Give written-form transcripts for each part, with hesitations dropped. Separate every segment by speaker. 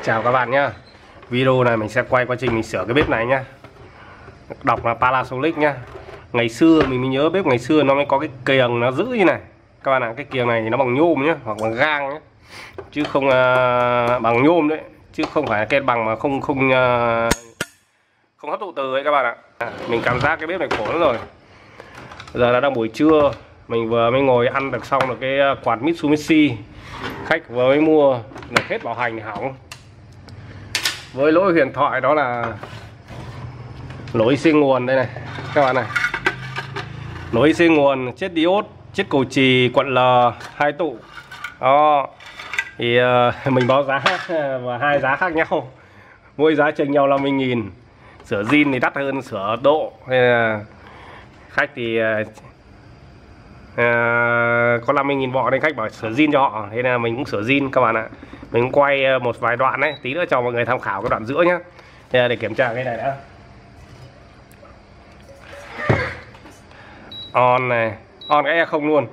Speaker 1: Chào các bạn nhé. Video này mình sẽ quay quá trình mình sửa cái bếp này nhá. Đọc là Panasonic nhá. Ngày xưa mình nhớ bếp ngày xưa nó mới có cái kiềng nó giữ như này. Các bạn ạ, cái kiềng này thì nó bằng nhôm nhá, hoặc bằng gang nhá. Chứ không bằng nhôm đấy, chứ không phải cái bằng mà không hấp thụ từ ấy các bạn ạ. Mình cảm giác cái bếp này khổ lắm rồi. Giờ là đang buổi trưa, mình vừa mới ngồi ăn được xong được cái quạt Mitsubishi. Khách vừa mới mua được hết bảo hành hỏng. Với lỗi huyền thoại đó là lỗi xi nguồn đây này các bạn này. Lỗi xi nguồn, chết diode, chết cầu chì, quận L, 2 tụ. Đó. Thì mình báo giá và hai giá khác nhau. Mỗi giá chênh nhau 50.000. Sửa zin thì đắt hơn sửa độ. Khách thì có 50.000 vọ nên khách bảo sửa zin cho họ, thế là mình cũng sửa zin các bạn ạ. Mình cũng quay một vài đoạn đấy, tí nữa cho mọi người tham khảo cái đoạn giữa nhá. Để kiểm tra cái này đã. On này, on cái E0 luôn.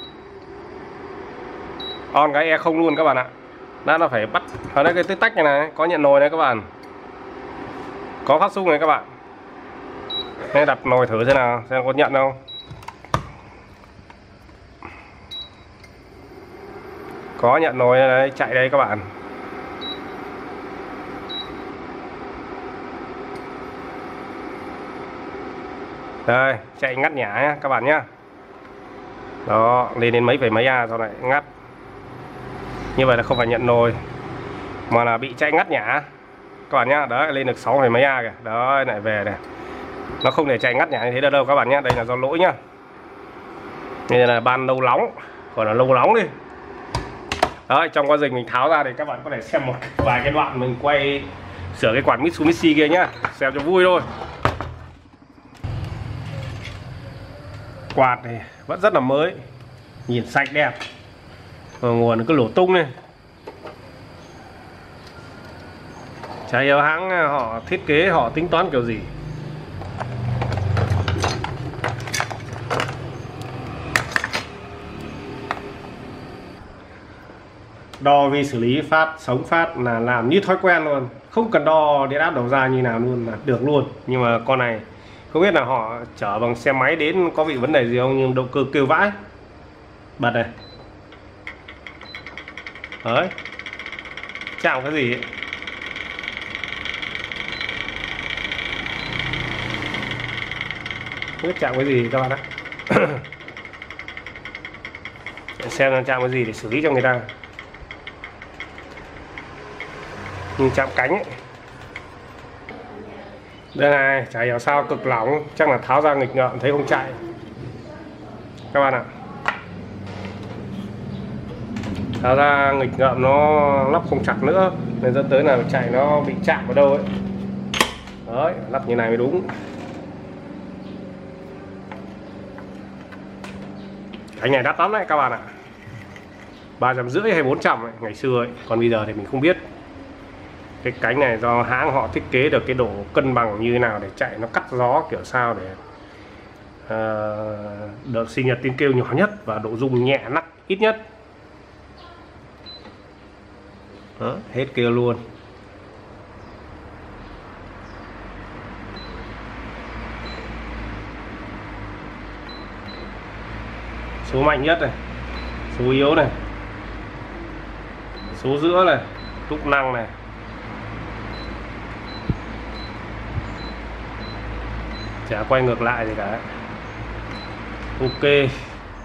Speaker 1: On cái E0 luôn các bạn ạ. Nó phải bắt ở đây cái tích tách này, có nhận nồi này các bạn. Có phát xung này các bạn. Nên đặt nồi thử xem nào, xem có nhận không. Có nhận nồi đây, chạy đây các bạn. Đây, chạy ngắt nhả nhá các bạn nhá. Đó, lên đến mấy mấy A sau này ngắt. Như vậy là không phải nhận nồi mà là bị chạy ngắt nhả các bạn nhá. Đấy, lên được 6 mấy A kìa. Đó, lại về này. Nó không để chạy ngắt nhả như thế đâu các bạn nhá. Đây là do lỗi nhá. Đây là ban lâu nóng, gọi là lâu nóng đi. Đấy, trong quá trình mình tháo ra thì các bạn có thể xem một vài cái đoạn mình quay sửa cái quạt Mitsubishi kia nhá, xem cho vui thôi. Quạt này vẫn rất là mới, nhìn sạch đẹp. Nguồn cứ lổ tung này. Chả hiểu hãng họ thiết kế, họ tính toán kiểu gì. Đo vi xử lý phát, sống phát là làm như thói quen luôn. Không cần đo điện áp đầu ra như nào luôn là được luôn. Nhưng mà con này không biết là họ chở bằng xe máy đến có bị vấn đề gì không, nhưng động cơ kêu vãi. Bật này. Đấy. Chạm cái gì ấy. Không biết chạm cái gì các bạn ạ. Xem chạm cái gì để xử lý cho người ta. Nhưng chạm cánh ấy. Đây này, chả hiểu sao cực lỏng, chắc là tháo ra nghịch ngợm thấy không chạy các bạn ạ. Tháo ra nghịch ngợm nó lắp không chặt nữa nên dẫn tới là chạy nó bị chạm vào đâu ấy. Đấy, lắp như này mới đúng. Cái này đắt lắm đấy các bạn ạ. 350 hay 400 ấy, ngày xưa ấy. Còn bây giờ thì mình không biết. Cái cánh này do hãng họ thiết kế được cái độ cân bằng như thế nào để chạy nó cắt gió kiểu sao để được sinh nhật tiếng kêu nhỏ nhất và độ rung nhẹ nặng ít nhất. Đó, hết kia luôn. Số mạnh nhất này, số yếu này, số giữa này, túc năng này. Chả quay ngược lại gì cả. Ok.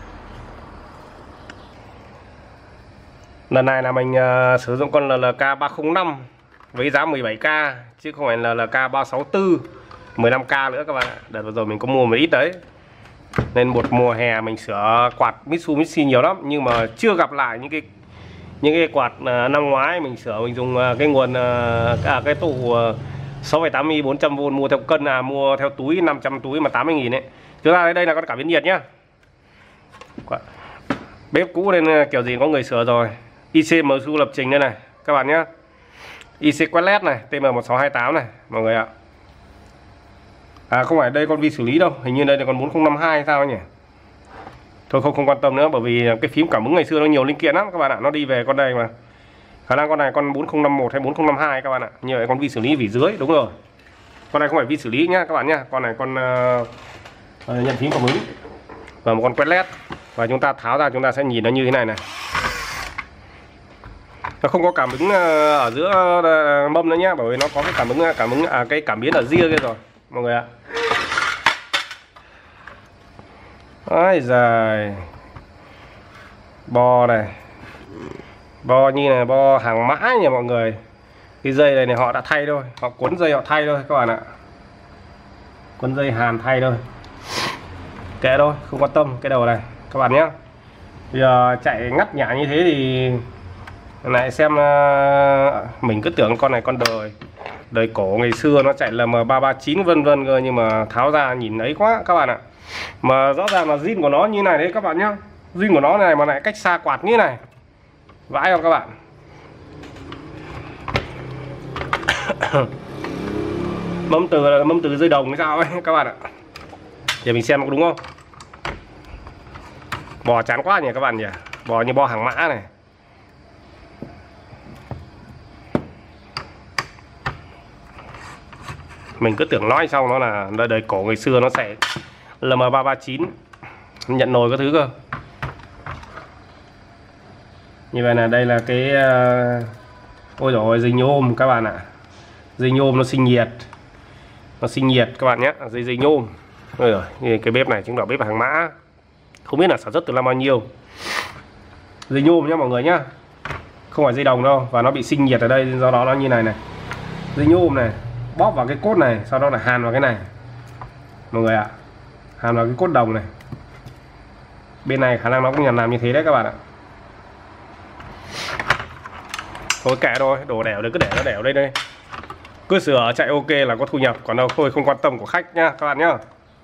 Speaker 1: Lần này là mình sử dụng con LLK 305 với giá 17k chứ không phải là LLK 364 15k nữa các bạn ạ. Đợt vừa rồi mình có mua một ít đấy. Nên một mùa hè mình sửa quạt Mitsubishi nhiều lắm, nhưng mà chưa gặp lại những cái quạt năm ngoái mình sửa. Mình dùng cái nguồn cái tủ 6,8 mm 400V mua theo cân, mua theo túi 500 túi mà 80.000 ấy. Chúng ta đây là con cảm biến nhiệt nhá. Bếp cũ nên kiểu gì có người sửa rồi. IC MSU lập trình đây này các bạn nhé. IC quét led này, TM1628 này mọi người ạ. Không phải đây con vi xử lý đâu, hình như đây là con 4052 hay sao nhỉ. Thôi không quan tâm nữa, bởi vì cái phím cảm ứng ngày xưa nó nhiều linh kiện lắm các bạn ạ, nó đi về con đây mà. khả năng con này con 4051 hay 4052 các bạn ạ. Như vậy con vi xử lý vỉ dưới, đúng rồi. Con này không phải vi xử lý nhá các bạn nhá. Con này con nhận phím cảm ứng và một con quét led. Và chúng ta tháo ra chúng ta sẽ nhìn nó như thế này này. Nó không có cảm ứng ở giữa mâm nữa nhá, bởi vì nó có cái cái cảm biến ở ria kia rồi mọi người ạ. Ôi giời, bo này, bo như này, bo hàng mã nha mọi người. Cái dây này họ đã thay thôi, họ cuốn dây họ thay thôi các bạn ạ. Cuốn dây hàn thay thôi, kệ thôi, không quan tâm cái đầu này các bạn nhé. Bây giờ chạy ngắt nhả như thế thì lại xem, mình cứ tưởng con này con đời cổ ngày xưa nó chạy là M339 vân vân cơ, nhưng mà tháo ra nhìn ấy quá các bạn ạ. Mà rõ ràng là zin của nó như này đấy các bạn nhá. Zin của nó này mà lại cách xa quạt như này, vãi không các bạn. Mâm từ là mâm từ dây đồng hay sao ấy các bạn ạ. Để mình xem có đúng không. Bò chán quá nhỉ các bạn nhỉ. Bò như bo hàng mã này. Mình cứ tưởng nói xong nó là đời cổ ngày xưa nó sẽ LM339 nhận nồi các thứ cơ. Như vậy là đây là cái ôi dồi ôi, dây nhôm các bạn ạ. Dây nhôm nó sinh nhiệt. Nó sinh nhiệt các bạn nhé. Dây nhôm. Ôi giời, cái bếp này chứng tỏ bếp hàng mã. Không biết là sản xuất từ năm bao nhiêu. Dây nhôm nhá mọi người nhá. Không phải dây đồng đâu. Và nó bị sinh nhiệt ở đây, do đó nó như này này. Dây nhôm này bóp vào cái cốt này, sau đó là hàn vào cái này mọi người ạ. Hàn vào cái cốt đồng này. Bên này khả năng nó cũng làm như thế đấy các bạn ạ. Thôi kệ thôi, đồ đẻo đấy cứ để nó đẻo đây đây. Cứ sửa chạy ok là có thu nhập, còn đâu thôi không quan tâm của khách nhá các bạn nhá.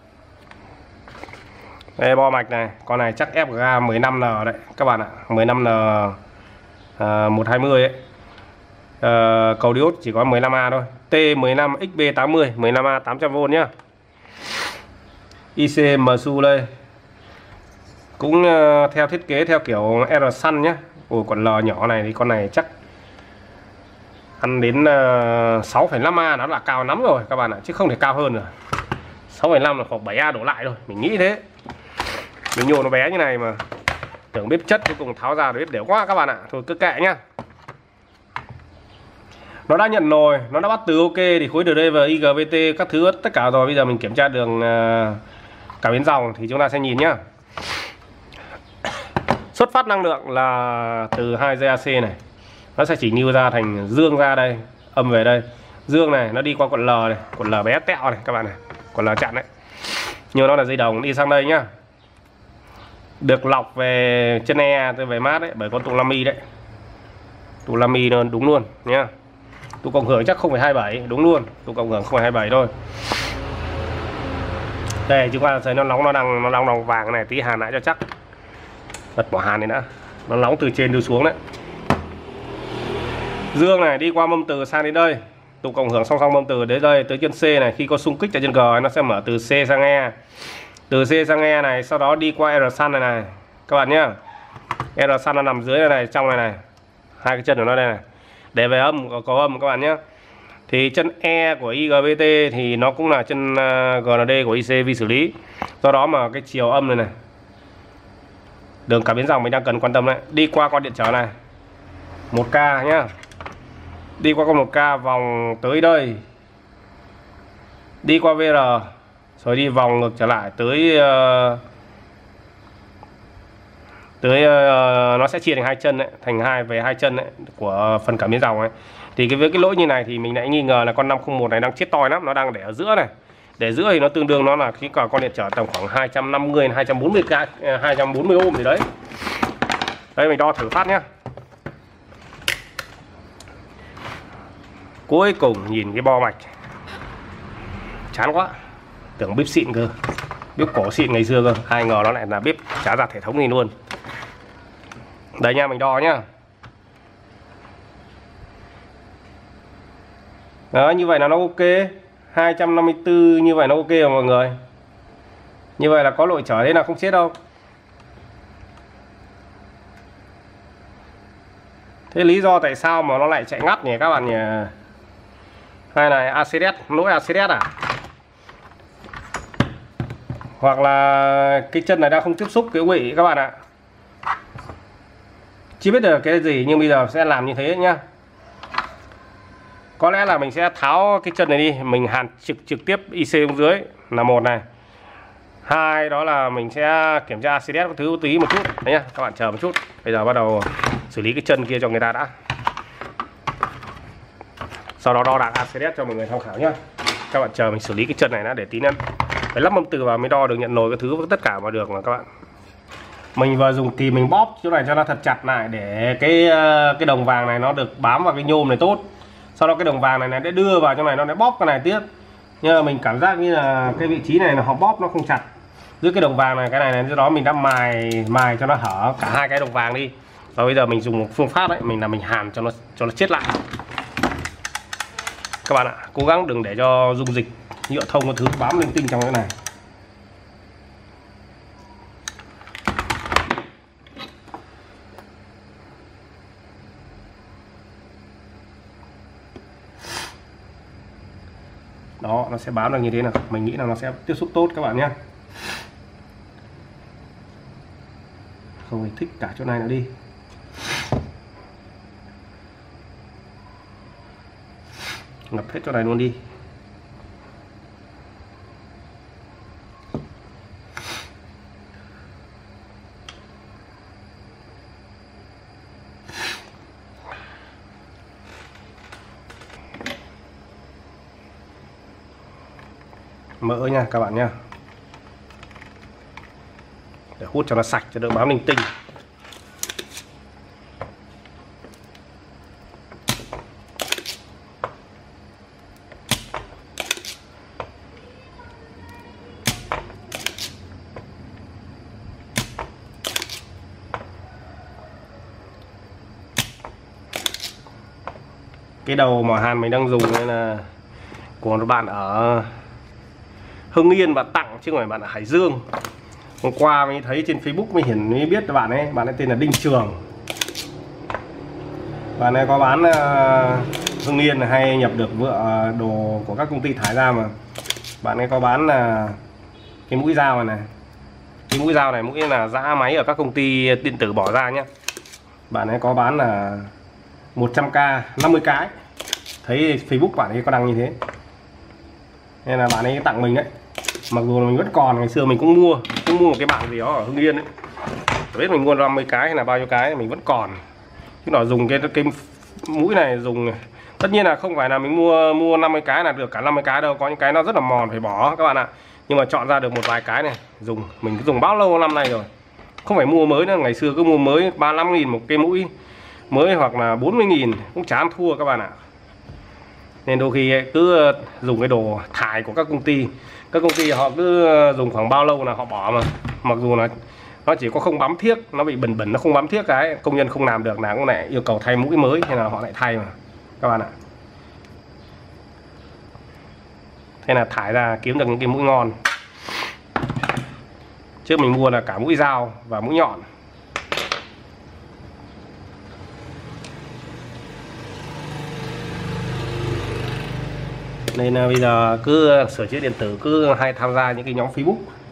Speaker 1: Đây bo mạch này, con này chắc FGA 15N đấy các bạn ạ, 15N 120 ấy. Cầu diode chỉ có 15A thôi, T15XB80 15A 800V nhá. IC MSU đây. Cũng theo thiết kế theo kiểu R Sun nhá. Ủa con L nhỏ này thì con này chắc ăn đến 6,5A nó là cao lắm rồi các bạn ạ, chứ không thể cao hơn rồi. 6,5 là khoảng 7A đổ lại rồi, mình nghĩ thế. Mình nhô nó bé như này mà tưởng bếp chất, cuối cùng tháo ra bếp đều quá các bạn ạ. Thôi cứ kệ nhá. Nó đã nhận nồi, nó đã bắt từ ok thì khối DD và IGBT các thứ tất cả rồi. Bây giờ mình kiểm tra đường cảm biến dòng thì chúng ta sẽ nhìn nhá. Xuất phát năng lượng là từ 2 dây AC này. Nó sẽ chỉ như ra thành dương ra đây, âm về đây. Dương này nó đi qua quận L này, quận L bé tẹo này các bạn này, quận L chặn đấy. Nhưng nó là dây đồng đi sang đây nhá. Được lọc về chân E về mát đấy bởi con tụ Lamy đấy. Tụ Lamy đúng luôn nhá. Tụ cộng hưởng chắc 0,27 đúng luôn, tụ cộng hưởng 0,27 thôi. Đây chúng ta thấy nó nóng, nó đang vàng này, tí hàn lại cho chắc. Bật bỏ hàn này đã. Nó nóng từ trên đưa xuống đấy. Dương này đi qua mâm từ sang đến đây, tụ cộng hưởng song song mâm từ đến đây tới chân C này, khi có xung kích tại chân G nó sẽ mở từ C sang E. Từ C sang E này, sau đó đi qua R Sun này các bạn nhá. R Sun nó nằm dưới này, này trong này này. Hai cái chân của nó đây này. Để về âm có âm các bạn nhé. Thì chân E của IGBT thì nó cũng là chân GND của IC vi xử lý. Do đó mà cái chiều âm này này, đường cảm biến dòng mình đang cần quan tâm đấy. Đi qua con điện trở này 1K nhá. Đi qua con 1K vòng tới đây. Đi qua VR rồi đi vòng ngược trở lại tới nó sẽ chia thành hai chân đấy, thành hai chân đấy của phần cảm biến dòng ấy. Thì với cái lỗi như này thì mình lại nghi ngờ là con 501 này đang chết toi lắm, nó đang để ở giữa này. Để giữa thì nó tương đương nó là khi cả con điện trở tầm khoảng 250 240 k 240 ohm gì đấy. Đây mình đo thử phát nhá. Cuối cùng nhìn cái bo mạch chán quá, tưởng bếp xịn cơ, bếp cổ xịn ngày xưa cơ, ai ngờ nó lại là bếp chả ra hệ thống gì luôn. Đây nha, mình đo nhá. Đó, như vậy là nó ok. 254 như vậy nó ok rồi mọi người. Như vậy là có lỗi trở thế nào không chết đâu. Thế lý do tại sao mà nó lại chạy ngắt nhỉ các bạn nhỉ? Hay là ACDS, lỗi ACDS à? Hoặc là cái chân này đang không tiếp xúc cái quỵ các bạn ạ. Chưa biết được cái gì nhưng bây giờ sẽ làm như thế nhá. Có lẽ là mình sẽ tháo cái chân này đi, mình hàn trực tiếp IC xuống dưới là một này. Hai đó là mình sẽ kiểm tra ACDS các thứ tí một chút đấy nhá. Các bạn chờ một chút. Bây giờ bắt đầu xử lý cái chân kia cho người ta đã. Sau đó đo đạc ACDS cho mọi người tham khảo nhá. Các bạn chờ mình xử lý cái chân này đã, để tí nữa phải lắp mâm từ vào mới đo được nhận nồi cái thứ tất cả mà được mà các bạn. Mình vừa dùng kìm mình bóp chỗ này cho nó thật chặt lại để cái đồng vàng này nó được bám vào cái nhôm này tốt. Sau đó cái đồng vàng này để đưa vào trong này nó sẽ bóp cái này tiếp. Nhưng mà mình cảm giác như là cái vị trí này nó họ bóp nó không chặt giữa cái đồng vàng này cái này do đó mình đã mài cho nó hở cả hai cái đồng vàng đi. Và bây giờ mình dùng một phương pháp đấy, mình hàn cho nó chết lại. Các bạn ạ, cố gắng đừng để cho dung dịch nhựa thông cái thứ bám linh tinh trong cái này. Đó, nó sẽ bám được như thế nào. Mình nghĩ là nó sẽ tiếp xúc tốt các bạn nhé. Không phải thích cả chỗ này nữa đi. Ngập hết chỗ này luôn đi. Mỡ nha các bạn nha, để hút cho nó sạch cho đỡ bám linh tinh. Cái đầu mỏ hàn mình đang dùng đây là của một bạn ở Hưng Yên bạn tặng chứ không phải bạn ở Hải Dương. Hôm qua mới thấy trên Facebook mới biết bạn ấy tên là Đinh Trường. Bạn ấy có bán Hưng Yên hay nhập được vựa đồ của các công ty thải ra, mà bạn ấy có bán là cái mũi dao này, cái mũi dao này mũi là giã máy ở các công ty điện tử bỏ ra nhé. Bạn ấy có bán là 100k 50 cái, thấy Facebook bạn ấy có đăng như thế nên là bạn ấy tặng mình đấy. Mặc dù là mình vẫn còn, ngày xưa mình cũng mua một cái bạn gì đó ở Hưng Yên ấy, biết mình mua 50 cái hay là bao nhiêu cái mình vẫn còn. Chứ nó dùng cái mũi này dùng, tất nhiên là không phải là mình mua 50 cái là được cả 50 cái đâu, có những cái nó rất là mòn phải bỏ các bạn ạ. Nhưng mà chọn ra được một vài cái này dùng, mình dùng bao lâu năm nay rồi, không phải mua mới nữa. Ngày xưa cứ mua mới 35.000 một cái mũi mới hoặc là 40.000 cũng chả ăn thua các bạn ạ. Nên đôi khi cứ dùng cái đồ thải của các công ty họ cứ dùng khoảng bao lâu là họ bỏ, mà mặc dù là nó chỉ có không bám thiếc, nó bị bẩn nó không bám thiếc, cái công nhân không làm được là cũng lại yêu cầu thay mũi mới, hay là họ lại thay mà các bạn ạ. Thế là thải ra kiếm được những cái mũi ngon. Trước mình mua là cả mũi dao và mũi nhọn. Nên bây giờ cứ sửa chữa điện tử cứ hay tham gia những cái nhóm Facebook.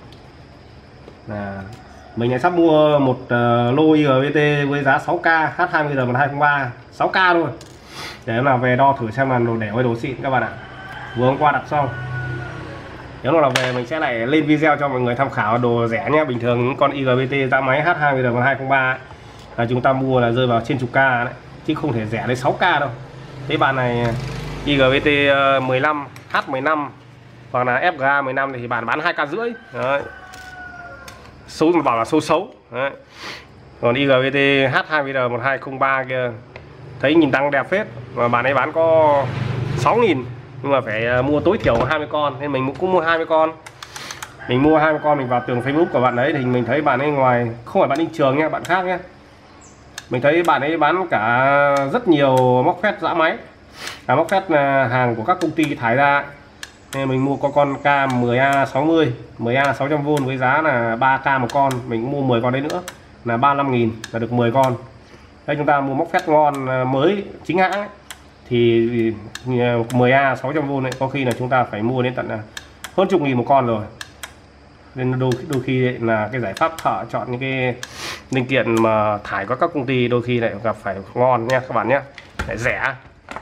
Speaker 1: Mình lại sắp mua một lô IGBT với giá 6k H20R1203 6k thôi, để là về đo thử xem là đồ đẻo hay đồ xịn các bạn ạ. Vừa hôm qua đặt xong, nếu là về mình sẽ lại lên video cho mọi người tham khảo đồ rẻ nhé. Bình thường con IGBT giá máy H20R1203 là chúng ta mua là rơi vào trên chục k đấy, chứ không thể rẻ đến 6k đâu. Thế bạn này IGBT 15 H15 hoặc là FGA 15 thì bạn bán 2k rưỡi đấy. Số bảo là số xấu đấy. Còn IGBT H20R1203 kia thấy nhìn tăng đẹp phết, mà bạn ấy bán có 6.000, nhưng mà phải mua tối thiểu 20 con, nên mình cũng mua 20 con. Mình mua 20 con, mình vào tường Facebook của bạn ấy thì mình thấy bạn ấy ngoài, không phải bạn Đinh Trường nha, bạn khác nhé. Mình thấy bạn ấy bán cả rất nhiều móc phét giã máy, móc phét hàng của các công ty thải ra. Nên mình mua con K10A60 10A 600V với giá là 3k một con, mình cũng mua 10 con đấy nữa là 35.000 là được 10 con. Đây chúng ta mua móc phét ngon mới chính hãng ấy, thì 10A 600V này có khi là chúng ta phải mua đến tận hơn chục nghìn một con rồi. Nên đôi khi là cái giải pháp thợ chọn những cái linh kiện mà thải qua các công ty đôi khi lại gặp phải ngon nha các bạn nhé, lại rẻ.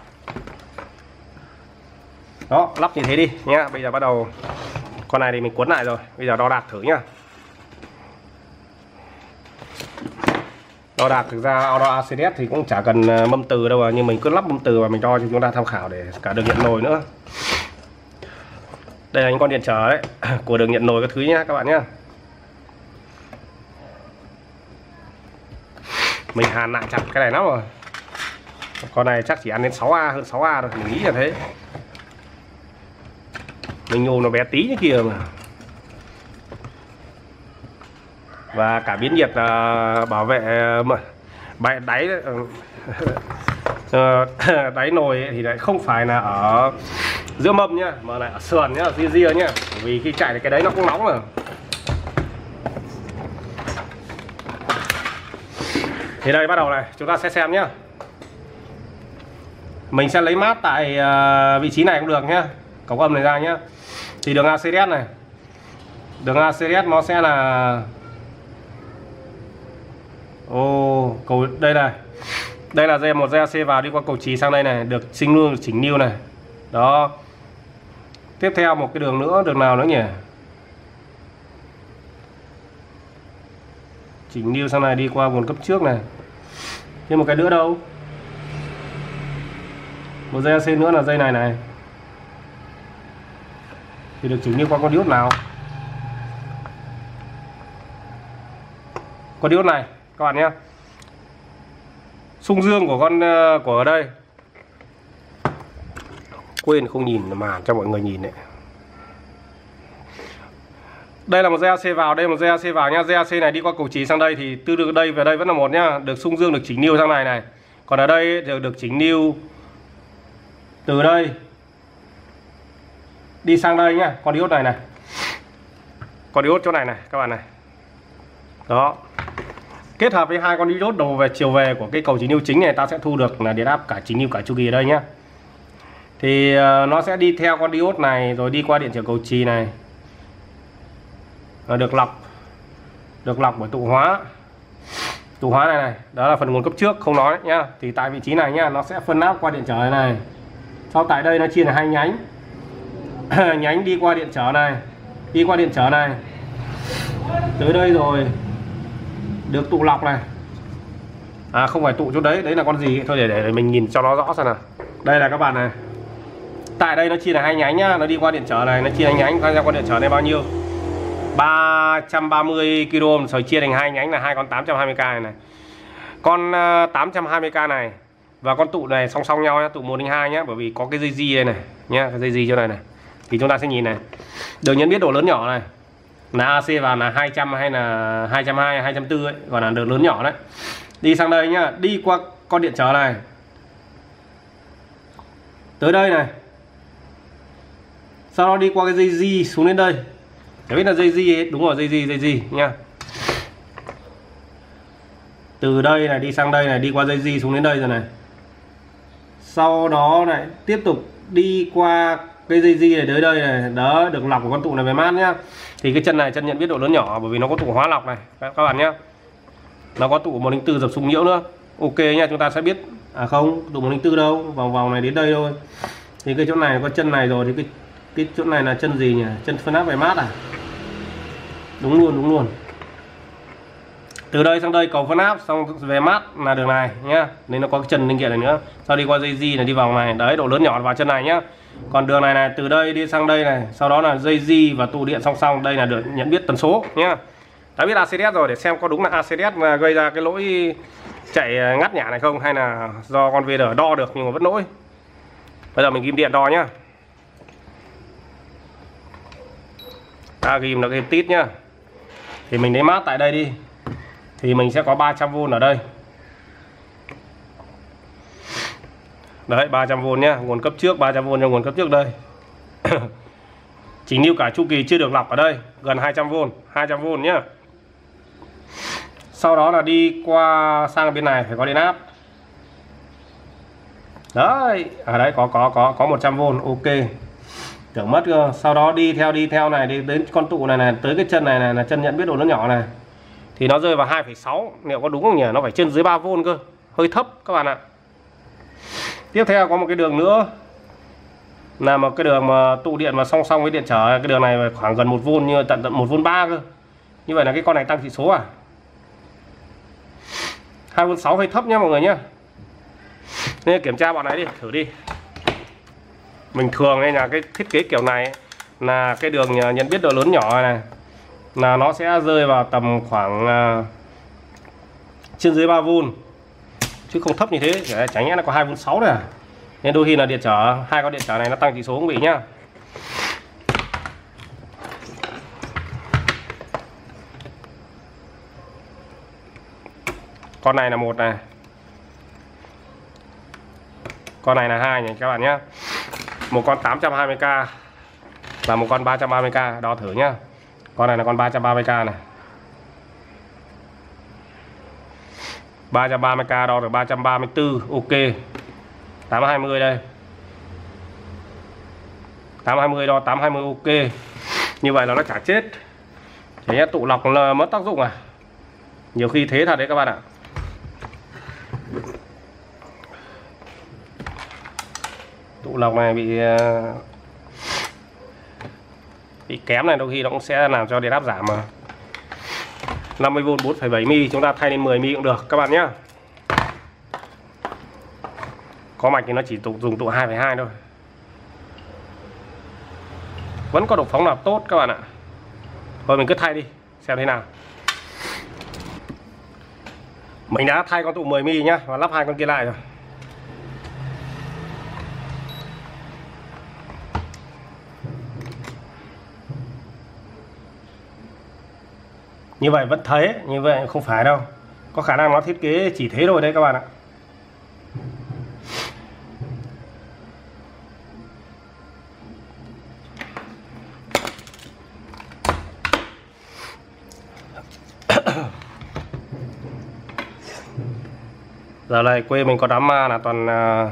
Speaker 1: Đó, lắp như thế đi nhá. Bây giờ bắt đầu con này thì mình cuốn lại rồi, bây giờ đo đạc thử nhá. Đo đạc thực ra Auto ACDS thì cũng chả cần mâm từ đâu, nhưng mình cứ lắp mâm từ và mình đo cho chúng ta tham khảo để cả đường nhận nồi nữa. Đây là những con điện trở đấy của đường nhận nồi các thứ nhá các bạn nhá. Mình hàn lại chặt cái này lắm rồi. Con này chắc chỉ ăn đến 6A, hơn 6A thôi, mình nghĩ là thế. Mình nhôm nó bé tí như kia mà. Và cả biến nhiệt bảo vệ đáy đáy nồi thì lại không phải là ở giữa mâm nhá, mà lại ở sườn nhá, ria nhá. Vì khi chạy thì cái đấy nó cũng nóng rồi. Thì đây bắt đầu này, chúng ta sẽ xem nhá. Mình sẽ lấy mát tại vị trí này cũng được nhá, cổng âm này ra nhá. Thì đường ACDS này, đường ACDS nó sẽ là cầu đây này, đây là dây một dây AC vào đi qua cầu chì sang đây này, được chỉnh lưu này. Đó. Tiếp theo một cái đường nữa, đường nào nữa nhỉ? Chỉnh lưu sang này đi qua nguồn cấp trước này. Thêm một cái nữa đâu? Một dây AC nữa là dây này này. Thì được chỉnh lưu qua con diode nào? Con diode này các bạn nhé. Xung dương của của ở đây. Quên không nhìn màn cho mọi người nhìn đấy. Đây là một dây AC vào, đây là một dây AC vào nhá. Dây AC này đi qua cầu chì sang đây thì từ đây về đây vẫn là một nhá, được xung dương, được chỉnh lưu sang này này. Còn ở đây được chỉnh lưu từ đây đi sang đây nhá, con diode này này. Con diode chỗ này này các bạn này. Đó. Kết hợp với hai con diode đầu về chiều về của cái cầu chỉnh lưu chính này, ta sẽ thu được là điện áp cả chỉnh lưu cả chu kỳ ở đây nhá. Thì nó sẽ đi theo con diode này rồi đi qua điện trở cầu chì này. Được lọc bởi tụ hóa này này, đó là phần nguồn cấp trước không nói nhá. Thì tại vị trí này nhá, nó sẽ phân áp qua điện trở này. Sau tại đây nó chia là hai nhánh. Nhánh đi qua điện trở này, đi qua điện trở này tới đây rồi được tụ lọc này. Không phải tụ chỗ đấy, đấy là con gì thôi, để mình nhìn cho nó rõ xem nào. Đây là các bạn này, tại đây nó chia là hai nhánh nhá, nó đi qua điện trở này, nó chia hai nhánh, ra qua điện trở này bao nhiêu? 330 kΩ rồi chia thành hai nhánh là hai con 820k này này. Con 820k này và con tụ này song song nhau nhá, tụ 1 đến 2 nhá, bởi vì có cái dây di đây này nhá, cái dây di chỗ này này. Thì chúng ta sẽ nhìn này. Đường nhận biết độ lớn nhỏ này là AC vào là 200 hay là 220, 240 ấy, gọi là đường lớn nhỏ đấy. Đi sang đây nhá, đi qua con điện trở này. Tới đây này. Sau đó đi qua cái dây di xuống đến đây. Để biết là dây di ấy, đúng rồi, dây di nha. Từ đây này đi sang đây này, đi qua dây di xuống đến đây rồi này. Sau đó này tiếp tục đi qua cái dây di này tới đây này, đó, được lọc của con tụ này về mát nhá. Thì cái chân này chân nhận biết độ lớn nhỏ bởi vì nó có tụ hóa lọc này các bạn nhá. Nó có tụ 104 dập xung nhiễu nữa. Ok nha, chúng ta sẽ biết không, tụ 104 đâu, vòng này đến đây thôi. Thì cái chỗ này có chân này rồi thì cái chỗ này là chân gì nhỉ? Chân phân áp về mát à? Đúng luôn. Từ đây sang đây cầu phân áp xong về mát là đường này nhá. Nên nó có cái chân linh kiện này nữa. Sau đi qua dây di này đi vòng này, đấy, độ lớn nhỏ vào chân này nhá. Còn đường này từ đây đi sang đây này, sau đó là dây di và tụ điện song song, đây là được nhận biết tần số nhá. Đã biết ACDS rồi, để xem có đúng là ACDS mà gây ra cái lỗi chạy ngắt nhả này không, hay là do con VDR đo được nhưng mà vẫn lỗi. Bây giờ mình ghim điện đo nhá. Ta ghim là ghim tít nhá. Thì mình lấy mát tại đây đi. Thì mình sẽ có 300V ở đây. Đấy, 300V nhá, nguồn cấp trước 300V cho nguồn cấp trước đây. Chỉnh lưu cả chu kỳ chưa được lọc ở đây, gần 200V nhá. Sau đó là đi qua sang bên này phải có điện áp. Đấy, ở đấy có 100V, ok. Tưởng mất cơ. Sau đó đi theo này đi đến con tụ này tới cái chân này là chân nhận biết độ lớn nhỏ này. Thì nó rơi vào 2,6, liệu có đúng không nhỉ? Nó phải trên dưới 3V cơ, hơi thấp các bạn ạ. Tiếp theo có một cái đường nữa, là một cái đường mà tụ điện mà song song với điện trở. Cái đường này khoảng gần 1V, như tận 1V3 cơ. Như vậy là cái con này tăng chỉ số à? 2V6 hơi thấp nhá mọi người nhá. Nên kiểm tra bọn này đi, thử đi. Bình thường đây là cái thiết kế kiểu này ấy, là cái đường nhận biết độ lớn nhỏ này là nó sẽ rơi vào tầm khoảng trên dưới 3V, chứ không thấp như thế. Chẳng nhẽ nó có 2V6 này à? Nên đôi khi là điện trở, hai con điện trở này nó tăng chỉ số cũng bị nhá. Con này là 1 này, con này là 2 này các bạn nhé. Một con 820k và một con 330k, đo thử nhá. Con này là con 330k này, 330k đo được 334, ok. 820 đây, 820 đo 820, ok. Như vậy là nó chả chết. Thế nhá, tụ lọc là mất tác dụng à? Nhiều khi thế thật đấy các bạn ạ. Tụ lọc này bị kém này, đôi khi nó cũng sẽ làm cho điện áp giảm mà. 50V 4,7mm chúng ta thay lên 10mm cũng được các bạn nhé. Có mạch thì nó chỉ dùng tụ 2,2 thôi, vẫn có độ phóng nạp tốt các bạn ạ. Thôi mình cứ thay đi xem thế nào. Mình đã thay con tụ 10mm nhá, và lắp hai con kia lại rồi. Như vậy vẫn thấy, như vậy không phải đâu. Có khả năng nó thiết kế chỉ thế thôi đấy các bạn ạ. Giờ này quê mình có đám ma là toàn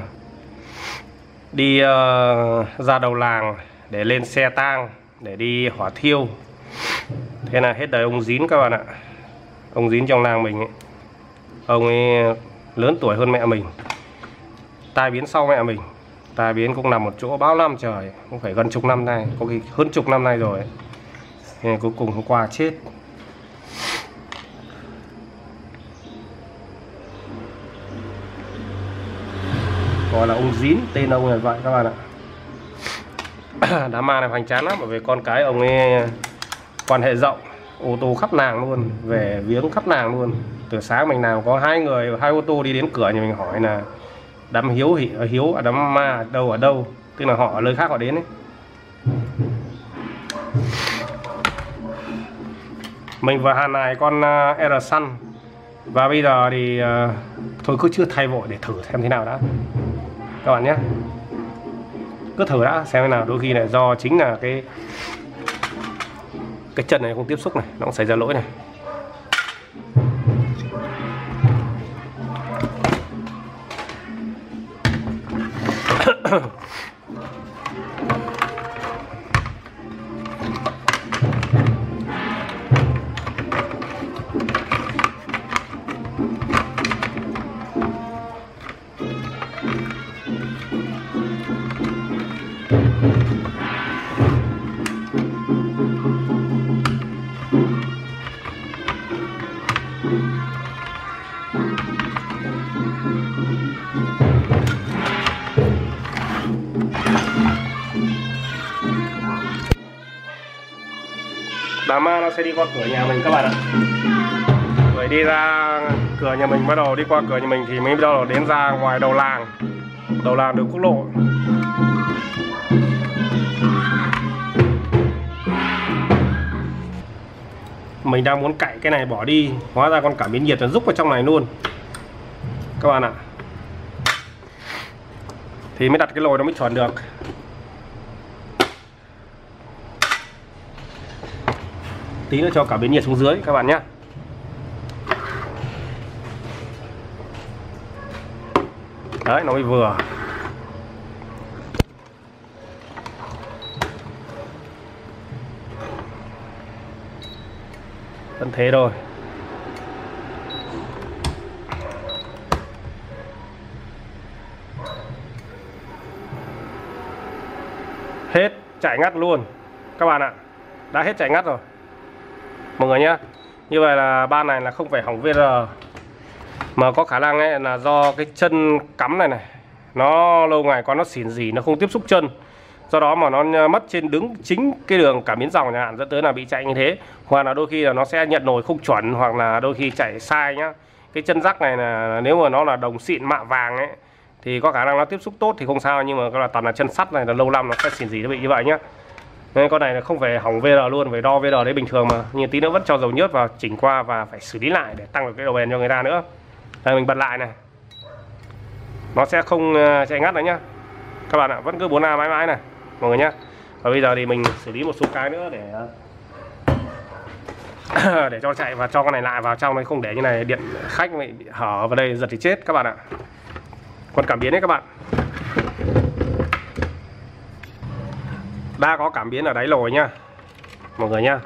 Speaker 1: đi ra đầu làng để lên xe tang, để đi hỏa thiêu. Thế là hết đời ông Dín các bạn ạ. Ông Dín trong làng mình ấy, ông ấy lớn tuổi hơn mẹ mình, tai biến sau mẹ mình. Tai biến cũng nằm một chỗ bao năm trời, cũng phải gần chục năm nay, có khi hơn chục năm nay rồi ấy. Nên cuối cùng hôm qua chết. Gọi là ông Dín, tên ông là vậy các bạn ạ. Đám ma này hoành tráng lắm, bởi vì con cái ông ấy quan hệ rộng, ô tô khắp làng luôn, về viếng khắp làng luôn. Từ sáng mình nào có 2 người, 2 ô tô đi đến cửa nhà mình hỏi là đám đám ma ở đâu, tức là họ ở nơi khác họ đến ấy. Mình vừa hàn này con R Sun, và bây giờ thì thôi cứ chưa thay vội để thử xem thế nào đã các bạn nhé. Cứ thử đã xem thế nào, đôi khi là do chính là cái chân này không tiếp xúc này, nó cũng xảy ra lỗi này. Đám ma nó sẽ đi qua cửa nhà mình các bạn ạ. Rồi đi ra cửa nhà mình, bắt đầu đi qua cửa nhà mình thì mới bắt đầu đến ra ngoài đầu làng đường quốc lộ. Mình đang muốn cạy cái này bỏ đi, hóa ra con cảm biến nhiệt nó rúc vào trong này luôn các bạn ạ. Thì mới đặt cái lồi nó mới chuẩn được. Tí nữa cho cảm biến nhiệt xuống dưới các bạn nhé. Đấy, nó mới vừa. Vẫn thế thôi. Hết chạy ngắt luôn các bạn ạ. Đã hết chạy ngắt rồi mọi người nhé. Như vậy là ban này là không phải hỏng VR, mà có khả năng ấy là do cái chân cắm này nó lâu ngày có nó xỉn gì, nó không tiếp xúc chân, do đó mà nó mất trên đứng chính cái đường cảm biến dòng chẳng hạn, dẫn tới là bị chạy như thế. Hoặc là đôi khi là nó sẽ nhận nồi không chuẩn, hoặc là đôi khi chạy sai nhá. Cái chân rắc này là nếu mà nó là đồng xịn mạ vàng ấy thì có khả năng nó tiếp xúc tốt thì không sao, nhưng mà cái là toàn là chân sắt này là lâu năm nó sẽ xỉn gì nó bị như vậy nhá. Nên con này là không phải hỏng VR luôn, phải đo VR đấy bình thường mà, nhưng tí nữa vẫn cho dầu nhớt vào chỉnh qua và phải xử lý lại để tăng được cái độ bền cho người ta nữa. Đây mình bật lại này, nó sẽ không chạy ngắt nữa nhá các bạn ạ, vẫn cứ 4A mãi mãi này mọi người nhá. Và bây giờ thì mình xử lý một số cái nữa để cho chạy và cho con này lại vào trong này, không để như này điện khách bị hở vào đây giật thì chết các bạn ạ. Con cảm biến đấy các bạn, đã có cảm biến ở đáy lồi nhá mọi người nhá.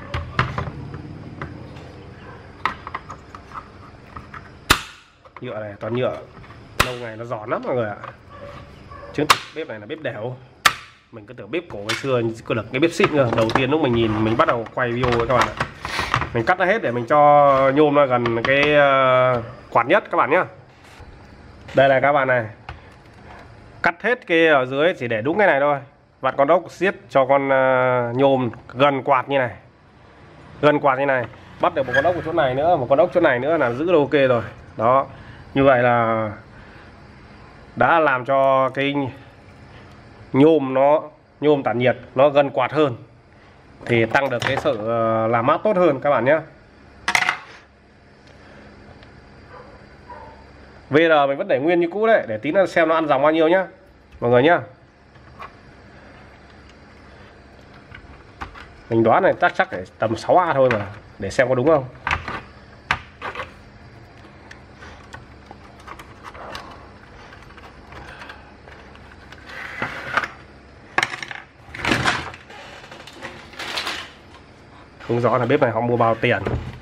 Speaker 1: Nhựa này toàn nhựa, lâu ngày nó giòn lắm mọi người ạ. Chứ bếp này là bếp đẻo, mình cứ tưởng bếp cổ ngày xưa cứ được cái bếp xịn cơ. Đầu tiên lúc mình nhìn mình bắt đầu quay video với các bạn ạ, mình cắt nó hết để mình cho nhôm nó gần cái quạt nhất các bạn nhá. Đây là các bạn này, cắt hết cái ở dưới chỉ để đúng cái này thôi. Vặn con ốc siết cho con nhôm gần quạt như này, gần quạt như này. Bắt được một con ốc ở chỗ này nữa, một con ốc chỗ này nữa là giữ được ok rồi. Đó, như vậy là đã làm cho cái nhôm tản nhiệt nó gần quạt hơn, thì tăng được cái sự làm mát tốt hơn các bạn nhé. VR mình vẫn để nguyên như cũ đấy, để tí nữa xem nó ăn dòng bao nhiêu nhá mọi người nhá. Mình đoán này chắc phải tầm 6A thôi mà, để xem có đúng không. Không rõ là bếp này họ mua bao tiền.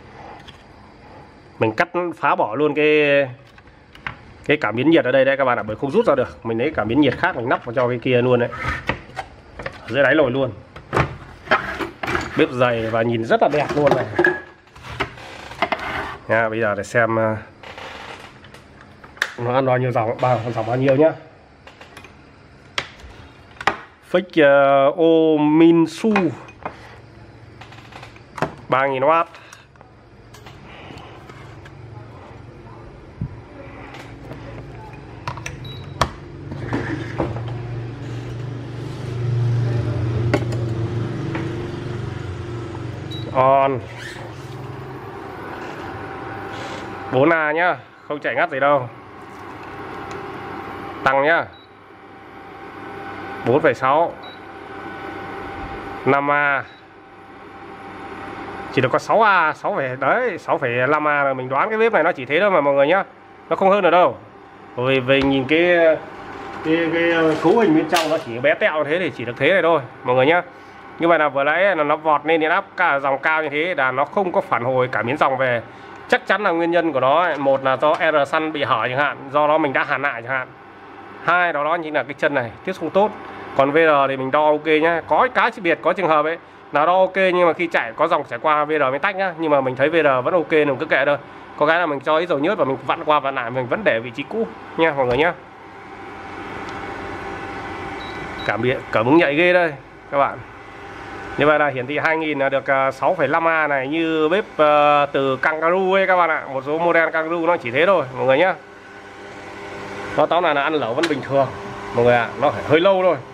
Speaker 1: Mình cắt phá bỏ luôn cái cảm biến nhiệt ở đây đấy các bạn ạ, bởi không rút ra được. Mình lấy cảm biến nhiệt khác mình nắp vào cho cái kia luôn đấy, ở dưới đáy lồi luôn. Bếp dày và nhìn rất là đẹp luôn này nha. Bây giờ để xem nó ăn bao nhiêu dòng, bao nhiêu nhá. Fake Ominsu 3000W. On 4A nhá, không chạy ngắt gì đâu. Tăng nhá, 4,6 5A, chỉ được có 6A, 6,5A là mình đoán cái bếp này nó chỉ thế thôi mà mọi người nhá, nó không hơn được đâu. Bởi vì nhìn cái cấu hình bên trong nó chỉ bé tẹo thế thì chỉ được thế này thôi mọi người nhá. Như vậy là vừa nãy là nó vọt lên điện áp cả dòng cao như thế là nó không có phản hồi cảm biến dòng về. Chắc chắn là nguyên nhân của nó, một là do R Sun bị hở chẳng hạn, do đó mình đã hàn lại chẳng hạn. Hai đó chính là cái chân này tiếp xúc tốt. Còn VR thì mình đo ok nhá. Có cái chỉ biệt có trường hợp ấy là đo ok nhưng mà khi chạy có dòng chảy qua VR mới tách nhá. Nhưng mà mình thấy VR vẫn ok nên cứ kệ thôi. Có cái là mình cho ít dầu nhớt và mình vặn qua vặn lại, mình vẫn để vị trí cũ nha mọi người nhá. Cảm ứng nhạy ghê đây các bạn. Như vậy là hiển thị 2000 là được 6,5A này, như bếp từ Kangaroo ấy các bạn ạ. Một số model Kangaroo nó chỉ thế thôi mọi người nhá. Nó tóm là ăn lẩu vẫn bình thường mọi người ạ, nó phải hơi lâu thôi.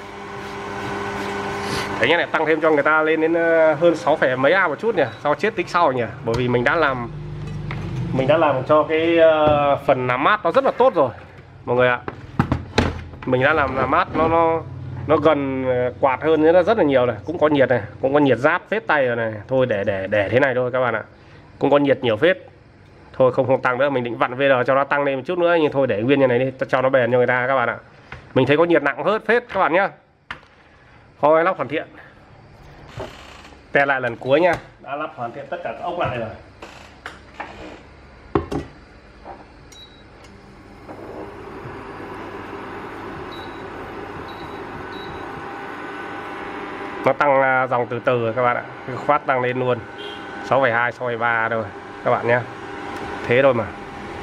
Speaker 1: Thế nhá, này tăng thêm cho người ta lên đến hơn 6, mấy A một chút nhỉ, sau chết tích sau nhỉ. Bởi vì mình đã làm cho cái phần làm mát nó rất là tốt rồi mọi người ạ. Mình đã làm mát nó gần quạt hơn nữa, rất là nhiều này, cũng có nhiệt này, cũng có nhiệt giáp phết tay rồi này. Thôi để thế này thôi các bạn ạ, cũng có nhiệt nhiều phết. Thôi không tăng nữa, mình định vặn VL cho nó tăng lên một chút nữa, nhưng thôi để nguyên như này đi cho nó bền cho người ta các bạn ạ. Mình thấy có nhiệt nặng hết phết các bạn nhá. Thôi lắp hoàn thiện. Test lại lần cuối nha. Đã lắp hoàn thiện tất cả các ốc lại rồi. Nó tăng dòng từ từ rồi các bạn ạ. Phát tăng lên luôn 6,2, 6,3 rồi các bạn nhé. Thế thôi mà.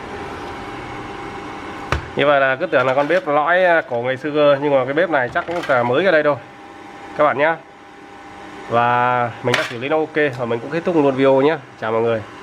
Speaker 1: Như vậy là cứ tưởng là con bếp lõi của ngày xưa, nhưng mà cái bếp này chắc cũng là mới ở đây thôi các bạn nhé. Và mình đã xử lý nó ok, và mình cũng kết thúc luôn video nhé. Chào mọi người.